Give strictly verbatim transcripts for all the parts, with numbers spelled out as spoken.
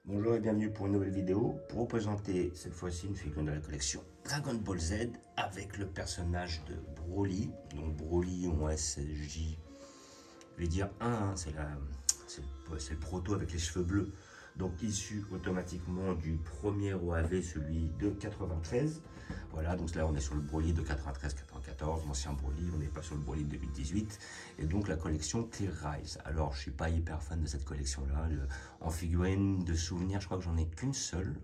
Bonjour et bienvenue pour une nouvelle vidéo pour vous présenter cette fois-ci une figurine de la collection Dragon Ball Z avec le personnage de Broly. Donc Broly en S J, je vais dire un, hein, c'est le proto avec les cheveux bleus. Donc issu automatiquement du premier O A V, celui de quatre-vingt-treize. Voilà, donc là on est sur le Broly de quatre-vingt-treize quatre-vingt-quatorze, l'ancien Broly, on n'est pas sur le Broly de deux mille dix-huit. Et donc la collection Clear Rise. Alors je suis pas hyper fan de cette collection là. Le, en figurine de souvenir, je crois que j'en ai qu'une seule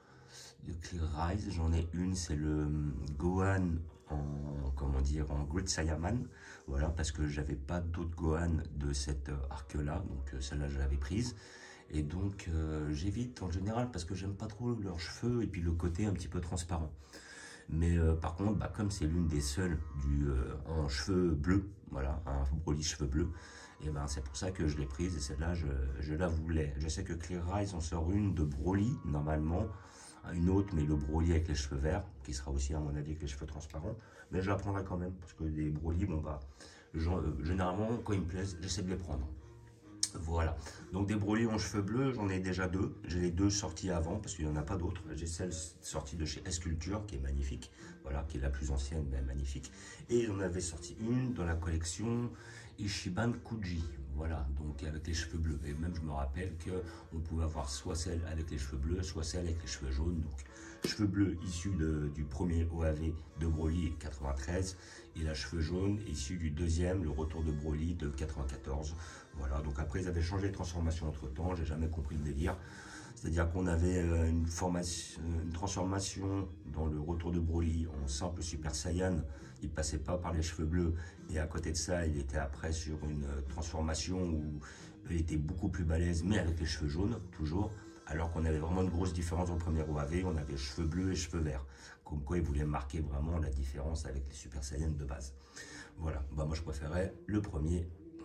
de Clear Rise. J'en ai une, c'est le Gohan en, comment dire, en Great Saiyaman. Voilà, parce que j'avais pas d'autres Gohan de cet arc là, donc celle-là je l'avais prise. Et donc euh, j'évite en général parce que j'aime pas trop leurs cheveux et puis le côté un petit peu transparent. Mais euh, par contre, bah, comme c'est l'une des seules du, euh, en cheveux bleus, voilà, un Broly cheveux bleus, et ben c'est pour ça que je l'ai prise et celle-là je, je la voulais. Je sais que Clear Rise en sort une de Broly normalement, une autre mais le Broly avec les cheveux verts, qui sera aussi à mon avis avec les cheveux transparents, mais je la prendrai quand même parce que les Broly, bon bah, genre, euh, généralement quand ils me plaisent, j'essaie de les prendre. Voilà, donc des Broly en cheveux bleus, j'en ai déjà deux. J'ai les deux sorties avant parce qu'il n'y en a pas d'autres. J'ai celle sortie de chez S-Culture qui est magnifique, voilà, qui est la plus ancienne mais magnifique. Et j'en avais sorti une dans la collection Ichiban Kuji, voilà, donc avec les cheveux bleus. Et même je me rappelle qu'on pouvait avoir soit celle avec les cheveux bleus, soit celle avec les cheveux jaunes. Donc cheveux bleus issus de, du premier O A V de Broly quatre-vingt-treize et la cheveux jaunes issus du deuxième, le retour de Broly de quatre-vingt-quatorze. Voilà, donc après ils avaient changé de transformation entre temps, j'ai jamais compris le délire. C'est-à-dire qu'on avait une, formation, une transformation dans le retour de Broly en simple Super Saiyan, il passait pas par les cheveux bleus, et à côté de ça il était après sur une transformation où il était beaucoup plus balèze mais avec les cheveux jaunes toujours, alors qu'on avait vraiment une grosse différence dans le premier O A V, on avait cheveux bleus et cheveux verts, comme quoi il voulait marquer vraiment la différence avec les Super Saiyan de base. Voilà, bah moi je préférais le premier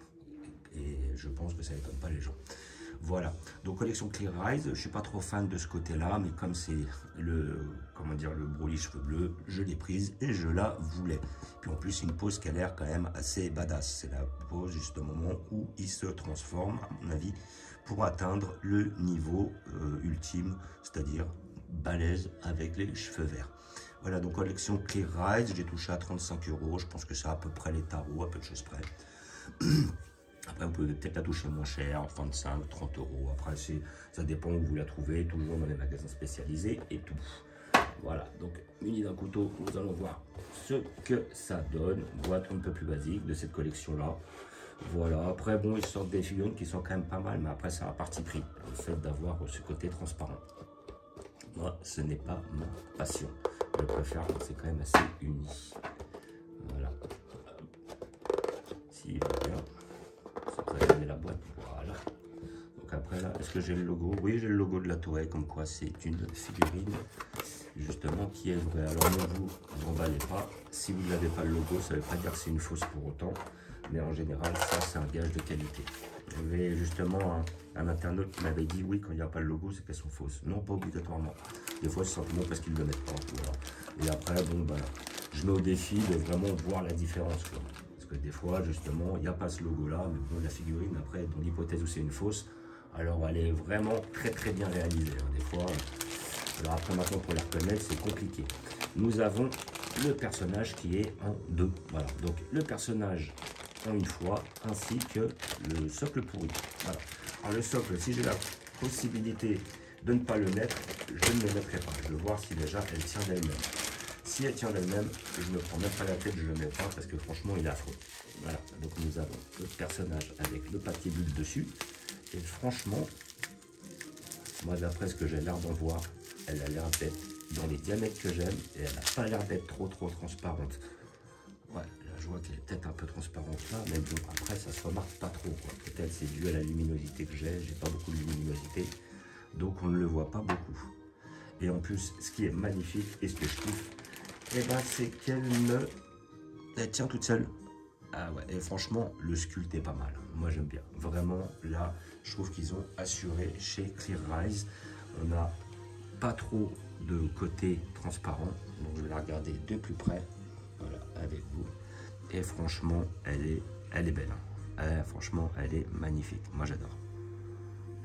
et je pense que ça n'étonne pas les gens. Voilà, donc collection Clear Rise, je suis pas trop fan de ce côté-là, mais comme c'est le, comment dire, le Broly cheveux bleus, je l'ai prise et je la voulais. Puis en plus, une pose qui a l'air quand même assez badass. C'est la pose juste au moment où il se transforme, à mon avis, pour atteindre le niveau euh, ultime, c'est-à-dire balèze avec les cheveux verts. Voilà, donc collection Clear Rise, j'ai touché à trente-cinq euros, je pense que c'est à peu près les tarots, à peu de choses près. Après, vous pouvez peut-être la toucher moins cher, vingt-cinq, trente euros. Après, ça dépend où vous la trouvez, toujours dans les magasins spécialisés et tout. Voilà, donc muni d'un couteau, nous allons voir ce que ça donne. Boîte un peu plus basique de cette collection-là. Voilà, après, bon, ils sortent des figurines qui sont quand même pas mal, mais après, c'est un parti pris, le fait d'avoir ce côté transparent. Moi, ce n'est pas ma passion. Je préfère quand c'est quand même assez uni. Voilà. S'il va bien. Vous avez la boîte, voilà. Donc après là, est-ce que j'ai le logo? Oui, j'ai le logo de la Toei, comme quoi c'est une figurine justement qui est vraie. Alors ne vous emballez pas, si vous n'avez pas le logo, ça ne veut pas dire que c'est une fausse pour autant, mais en général ça c'est un gage de qualité. J'avais justement un, un internaute qui m'avait dit oui, quand il n'y a pas le logo c'est qu'elles sont fausses. Non, pas obligatoirement, des fois c'est simplement parce qu'ils ne le mettent pas, voilà. Et après bon bah je mets au défi de vraiment voir la différence, quoi. Parce que des fois, justement, il n'y a pas ce logo-là, mais bon, la figurine, après, dans l'hypothèse où c'est une fausse, alors elle est vraiment très très bien réalisée. Hein. Des fois, alors après maintenant, pour la reconnaître, c'est compliqué. Nous avons le personnage qui est en deux. Voilà, donc le personnage en une fois, ainsi que le socle pourri. Voilà. Alors le socle, si j'ai la possibilité de ne pas le mettre, je ne le mettrai pas. Je veux voir si déjà elle tient d'elle-même. Si elle tient d'elle-même, je ne me prends même pas la tête, je ne le mets pas parce que franchement il est affreux. Voilà, donc nous avons le personnage avec le papier bulle dessus. Et franchement, moi d'après ce que j'ai l'air d'en voir, elle a l'air d'être dans les diamètres que j'aime et elle n'a pas l'air d'être trop trop transparente. Ouais, là je vois qu'elle est peut-être un peu transparente là, mais bon après ça se remarque pas trop. Peut-être c'est dû à la luminosité que j'ai, j'ai pas beaucoup de luminosité, donc on ne le voit pas beaucoup. Et en plus, ce qui est magnifique et ce que je kiffe, et eh ben c'est qu'elle me elle tient toute seule. Ah ouais, et franchement le sculpte est pas mal, moi j'aime bien vraiment. Là je trouve qu'ils ont assuré chez Clear Rise. On n'a pas trop de côté transparent, donc je vais la regarder de plus près, voilà, avec vous. Et franchement elle est elle est belle, hein. Elle, franchement elle est magnifique, moi j'adore.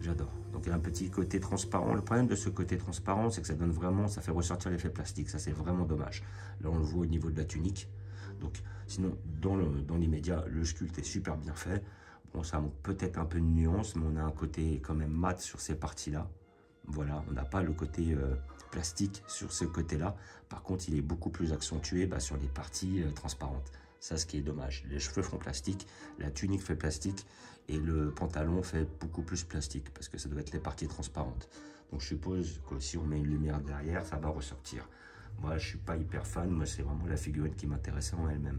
J'adore. Donc il y a un petit côté transparent. Le problème de ce côté transparent, c'est que ça donne vraiment, ça fait ressortir l'effet plastique. Ça, c'est vraiment dommage. Là, on le voit au niveau de la tunique. Donc, sinon, dans le, dans l'immédiat, le sculpte est super bien fait. Bon, ça manque peut-être un peu de nuance, mais on a un côté quand même mat sur ces parties-là. Voilà, on n'a pas le côté euh, plastique sur ce côté-là. Par contre, il est beaucoup plus accentué bah, sur les parties euh, transparentes. Ça, ce qui est dommage. Les cheveux font plastique, la tunique fait plastique et le pantalon fait beaucoup plus plastique parce que ça doit être les parties transparentes. Donc, je suppose que si on met une lumière derrière, ça va ressortir. Moi, je suis pas hyper fan. Moi, c'est vraiment la figurine qui m'intéressait en elle-même.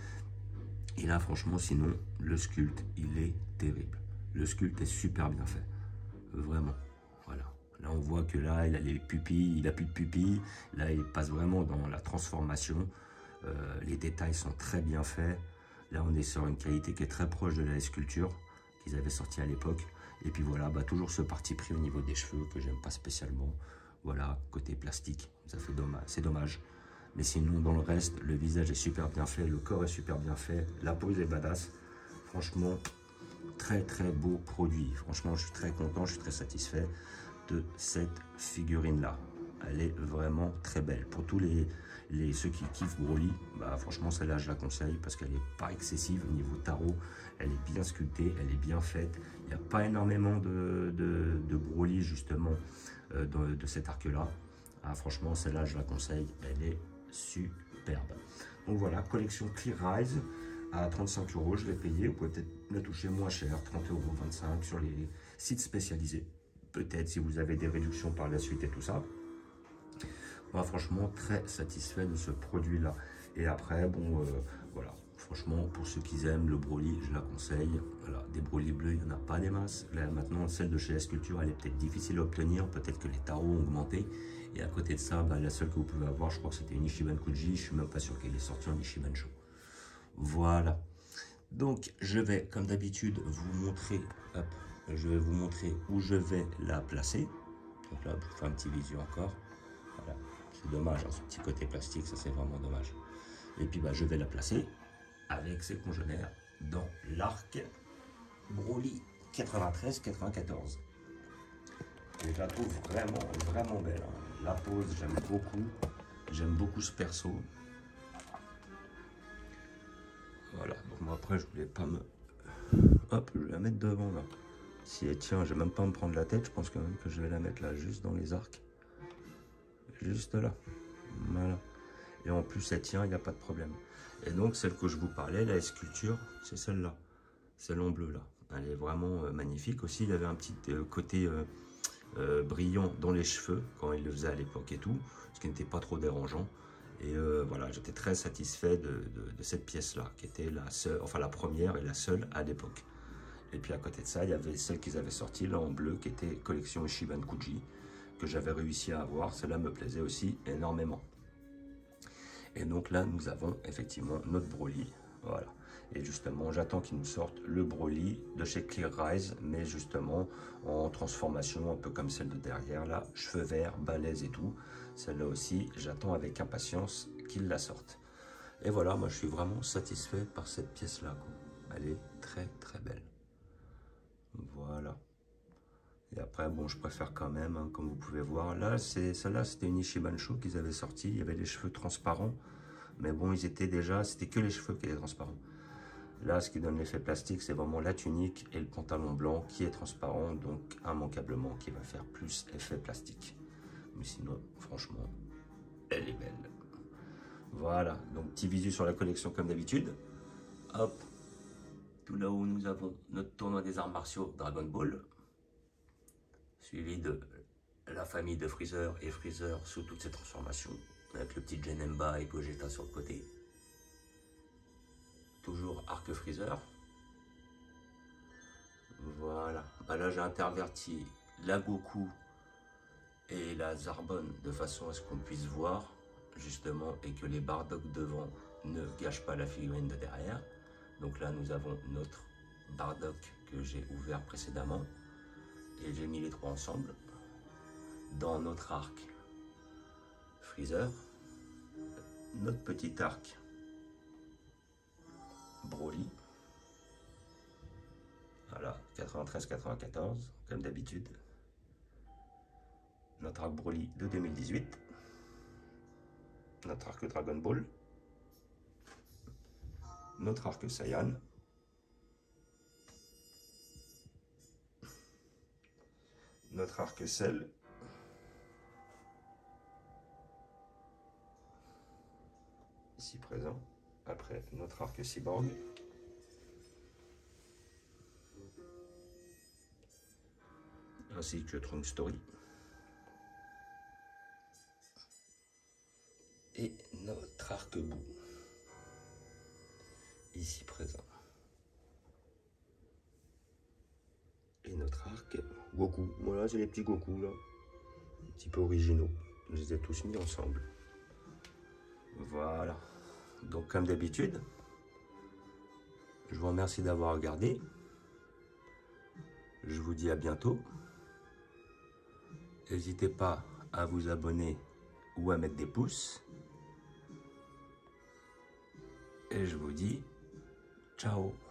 Et là, franchement, sinon, le sculpte, il est terrible. Le sculpte est super bien fait. Vraiment. Voilà. Là, on voit que là, il a les pupilles, il a plus de pupilles. Là, il passe vraiment dans la transformation. Euh, les détails sont très bien faits. Là, on est sur une qualité qui est très proche de la sculpture qu'ils avaient sorti à l'époque. Et puis voilà, bah, toujours ce parti pris au niveau des cheveux que j'aime pas spécialement. Voilà, côté plastique, ça fait dommage, c'est dommage. Mais sinon, dans le reste, le visage est super bien fait, le corps est super bien fait, la pose est badass. Franchement, très très beau produit. Franchement, je suis très content, je suis très satisfait de cette figurine-là. Elle est vraiment très belle. Pour tous les, les ceux qui kiffent Broly, bah, franchement, celle-là, je la conseille parce qu'elle n'est pas excessive au niveau tarot. Elle est bien sculptée, elle est bien faite. Il n'y a pas énormément de, de, de Broly, justement, euh, de, de cet arc-là. Ah, franchement, celle-là, je la conseille. Elle est superbe. Donc voilà, collection Clear Rise à trente-cinq euros. Je l'ai payé. Vous pouvez peut-être la toucher moins cher, trente euros, vingt-cinq sur les sites spécialisés. Peut-être si vous avez des réductions par la suite et tout ça. Moi, franchement, très satisfait de ce produit-là. Et après, bon, euh, voilà. Franchement, pour ceux qui aiment le Broly, je la conseille. Voilà, des Broly bleus, il n'y en a pas des masses. Là, maintenant, celle de chez S Culpture, elle est peut-être difficile à obtenir. Peut-être que les tarots ont augmenté. Et à côté de ça, bah, la seule que vous pouvez avoir, je crois que c'était une Ichiban Kuji. Je ne suis même pas sûr qu'elle est sortie en Ichiban Sho. Voilà. Donc, je vais, comme d'habitude, vous montrer, hop, je vais vous montrer où je vais la placer. Donc là, je vous fais un petit visu encore. Voilà. C'est dommage, hein, ce petit côté plastique, ça c'est vraiment dommage. Et puis, bah, je vais la placer avec ses congénères dans l'arc Broly quatre-vingt-treize quatre-vingt-quatorze. Et je la trouve vraiment, vraiment belle. Hein. La pose, j'aime beaucoup. J'aime beaucoup ce perso. Voilà, donc moi après je voulais pas me... Hop, je vais la mettre devant là. Si elle tient, je vais même pas me prendre la tête, je pense quand même que je vais la mettre là, juste dans les arcs. Juste là. Voilà. Et en plus elle tient, il n'y a pas de problème. Et donc celle que je vous parlais, la sculpture, c'est celle-là. Celle en bleu là. Elle est vraiment euh, magnifique. Aussi, il y avait un petit euh, côté euh, euh, brillant dans les cheveux quand il le faisait à l'époque et tout, ce qui n'était pas trop dérangeant. Et euh, voilà, j'étais très satisfait de, de, de cette pièce-là, qui était la seule, enfin la première et la seule à l'époque. Et puis à côté de ça, il y avait celle qu'ils avaient sortie là en bleu, qui était collection Ichiban Kuji, que j'avais réussi à avoir. Celle-là me plaisait aussi énormément. Et donc là, nous avons effectivement notre Broly. Voilà. Et justement, j'attends qu'ils nous sortent le Broly de chez Clear Rise, mais justement en transformation, un peu comme celle de derrière, là, cheveux verts, balèze et tout. Celle-là aussi, j'attends avec impatience qu'ils la sortent. Et voilà, moi je suis vraiment satisfait par cette pièce-là. Elle est très très belle. Voilà. Et après, bon, je préfère quand même, hein, comme vous pouvez voir. Là, celle-là, c'était une Ichiban Sho qu'ils avaient sorti. Il y avait les cheveux transparents. Mais bon, ils étaient déjà, c'était que les cheveux qui étaient transparents. Là, ce qui donne l'effet plastique, c'est vraiment la tunique et le pantalon blanc qui est transparent, donc immanquablement qui va faire plus effet plastique. Mais sinon, franchement, elle est belle. Voilà, donc petit visu sur la collection comme d'habitude. Hop, tout là-haut, nous avons notre tournoi des arts martiaux Dragon Ball, suivi de la famille de Freezer et Freezer sous toutes ses transformations, avec le petit Janemba et Gogeta sur le côté. Toujours arc Freezer. Voilà. Bah là, j'ai interverti la Goku et la Zarbon de façon à ce qu'on puisse voir, justement, et que les Bardock devant ne gâchent pas la figurine de derrière. Donc là, nous avons notre Bardock que j'ai ouvert précédemment. Et j'ai mis les trois ensemble. Dans notre arc Freezer, notre petit arc Broly. Voilà, quatre-vingt-treize quatre-vingt-quatorze, comme d'habitude. Notre arc Broly de deux mille dix-huit. Notre arc Dragon Ball. Notre arc Saiyan. Notre arc Cell. Ici présent. Après, notre arc Cyborg. Ainsi que Trunk Story. Et notre arc-bout. Ici présent. Et notre arc Goku. Voilà, c'est les petits Goku là. Un petit peu originaux. Je les ai tous mis ensemble. Voilà. Donc comme d'habitude, je vous remercie d'avoir regardé. Je vous dis à bientôt. N'hésitez pas à vous abonner ou à mettre des pouces. Et je vous dis ciao.